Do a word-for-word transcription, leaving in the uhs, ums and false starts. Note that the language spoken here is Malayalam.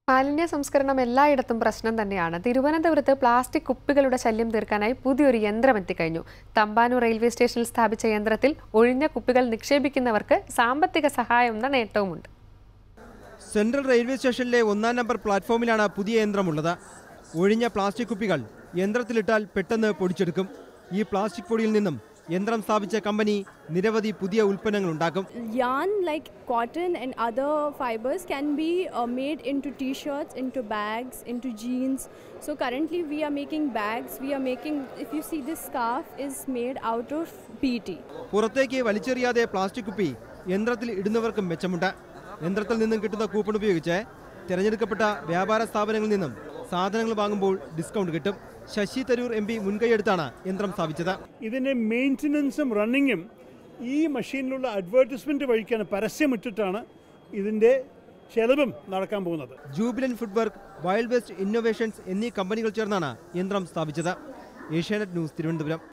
മാലിന്യ സംസ്കരണം എല്ലായിടത്തും പ്രശ്നം തന്നെയാണ്. തിരുവനന്തപുരത്ത് പ്ലാസ്റ്റിക് കുപ്പികളുടെ ശല്യം തീർക്കാനായി പുതിയൊരു യന്ത്രം എത്തിക്കഴിഞ്ഞു. തമ്പാനൂർ റെയിൽവേ സ്റ്റേഷനിൽ സ്ഥാപിച്ച യന്ത്രത്തിൽ ഒഴിഞ്ഞ കുപ്പികൾ നിക്ഷേപിക്കുന്നവർക്ക് സാമ്പത്തിക സഹായം എന്ന നേട്ടവുമുണ്ട്. സെൻട്രൽ റെയിൽവേ സ്റ്റേഷനിലെ ഒന്നാം നമ്പർ പ്ലാറ്റ്ഫോമിലാണ് പുതിയ യന്ത്രമുള്ളത്. ഒഴിഞ്ഞ പ്ലാസ്റ്റിക് കുപ്പികൾ യന്ത്രത്തിലിട്ടാൽ പെട്ടെന്ന് പൊടിച്ചെടുക്കും. ഈ പ്ലാസ്റ്റിക് പൊടിയിൽ നിന്നും യന്ത്രം സ്ഥാപിച്ച കമ്പനി നിരവധി പുതിയ ഉൽപ്പന്നങ്ങൾ ഉണ്ടാക്കും. Yarn like cotton and other fibers can be uh, made into t-shirts, into bags, into jeans. So currently we are making bags. We are making, if you see this scarf is made out of P E T. പുറത്തേക്ക് വലിച്ചെറിയാതെ പ്ലാസ്റ്റിക് കുപ്പി യന്ത്രത്തിൽ ഇടുന്നവർക്കും മെച്ചമുണ്ട്. യന്ത്രത്തിൽ നിന്നും കിട്ടുന്ന കൂപ്പൺ ഉപയോഗിച്ച് തിരഞ്ഞെടുക്കപ്പെട്ട വ്യാപാര സ്ഥാപനങ്ങളിൽ നിന്നും സാധനങ്ങൾ വാങ്ങുമ്പോൾ ഡിസ്കൗണ്ട് കിട്ടും. ശശി തരൂർ എം പി മുൻകൈയെടുത്താണ് യന്ത്രം സ്ഥാപിച്ചത്. ഇതിന്റെ മെയിൻ്റനൻസും റണ്ണിങ്ങും ഈ മെഷീനിലുള്ള അഡ്വർടൈസ്മെന്റ് വഴിക്കാണ്, പരസ്യമിട്ടിട്ടാണ് ഇതിന്റെ ചെലവും നടക്കാൻ പോകുന്നത്. Jubilant food work, wild west innovations എന്നീ കമ്പനികൾ ചേർന്നാണ് യന്ത്രം സ്ഥാപിച്ചത്. ഏഷ്യാനെറ്റ് ന്യൂസ്, തിരുവനന്തപുരം.